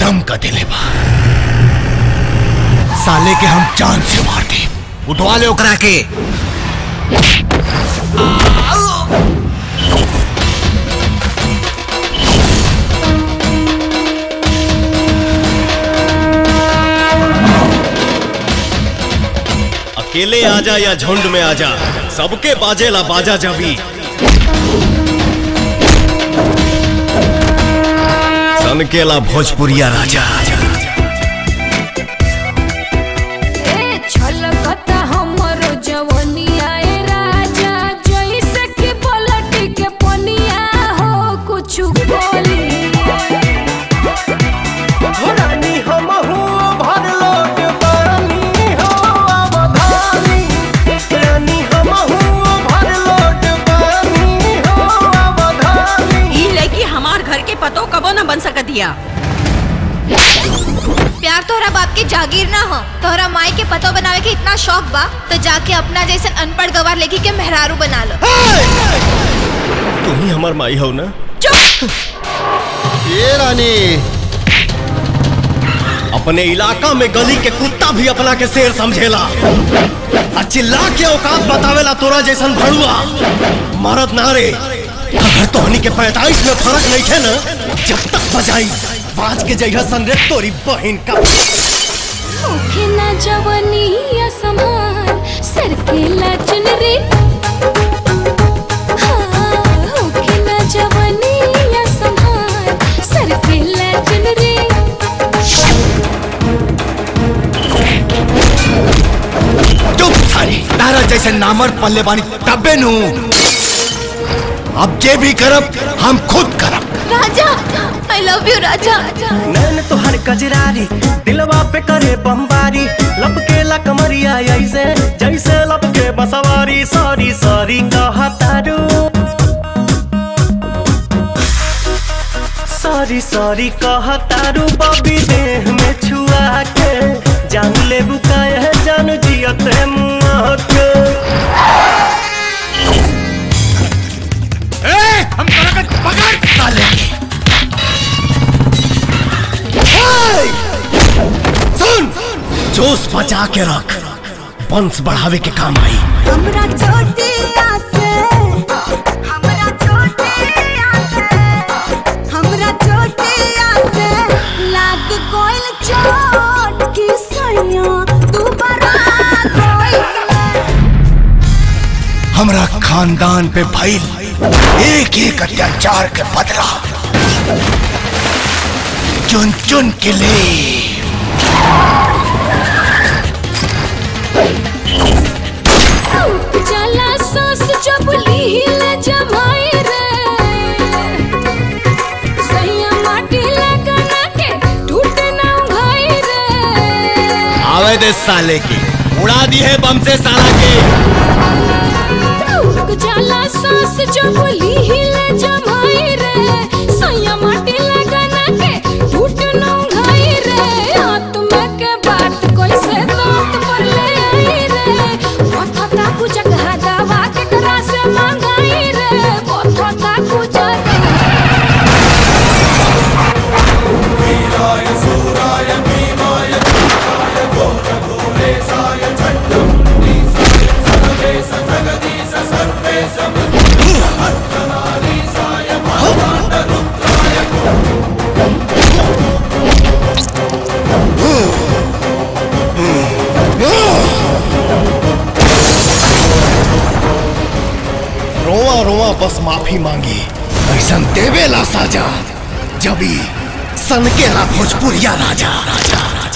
दम का दिले बा। साले के हम जान से मार दे। उठवा ले ओकरा के। अकेले आजा या झुंड में आजा, सबके बाजेला बाजा जबी। सनकेला भोजपुरिया राजा। छलकता हमरो जवनिया ए राजा, जैसे कि पलटी के पनिया हो कुछ बोली। रानी हमहू भरलोट बानी हो अवधानी, रानी हमहू भरलोट बानी हो अवधानी। ई लड़की हमार घर के पतो कबो न बन सकतिया। प्यार तोहरा बाप के जागीर ना हो। तोहरा माई के पतो बनावे के इतना शौक बा तो जाके अपना जैसे अनपढ़ गवार लेके के मेहरारू बना लो। तू ही हमार माई हो ना? चुप। ये रानी, अपने इलाका में गली के कुत्ता भी अपना के शेर समझेला। चिल्ला के औकात बतावेला तोरा जैसन भड़ुआ मरद नारे। अगर तोहनी के 45 में फर्क नहीं है ना, जब तक बजाई बाज के जइहा सन रे तोरी बहन का। ओखे ना जवनिया समार सर के लाचन रे। हाँ, ओखे ना जवनिया समार सर के लाचन रे। चुप सारी। तारा जैसे नामर पल्ले बानी तबे नू। अब जे भी करब हम खुद करब। राजा, I love you राजा। नैन तोहर कजरारी दिलवा पे करे बमबारी, लपकेला कमरिया ऐसे जैसे लपके बसवारी। सॉरी सॉरी कहतारू, सॉरी सॉरी कहतारू। बबी देह में छुआ के जान ले बुकाए जान जियते मुआ के। हम पकड़ साले के। सुन, जोश बचा के रख, वंश बढ़ावे के काम आई। हमरा छोटिया से, हमरा छोटिया से, हमरा छोटिया से लाग कोइल चोट की सैया दोबारा कोइल। हमरा खानदान पे भइल एक एक अत्याचार के बदला चुन चुन के ले। चला सास जब लीले जमाई रे, सैया माटी लगना के टूट ना उघाई रे। आवे दे साले की, उड़ा दी है बम से साला के। चला सास जब लीले जमाई रे, सैया माटी लगना के टूट ना उघाई रे। हाथ में के बात कोई से दांत पर ले आई रे। पता कुछ कहा दवा के करा से मंगाई रे। पता कुछ रोआ रोआ बस माफी मांगी, ऐसा देवेला साजा जबी सनकेला भोजपुरिया राजा।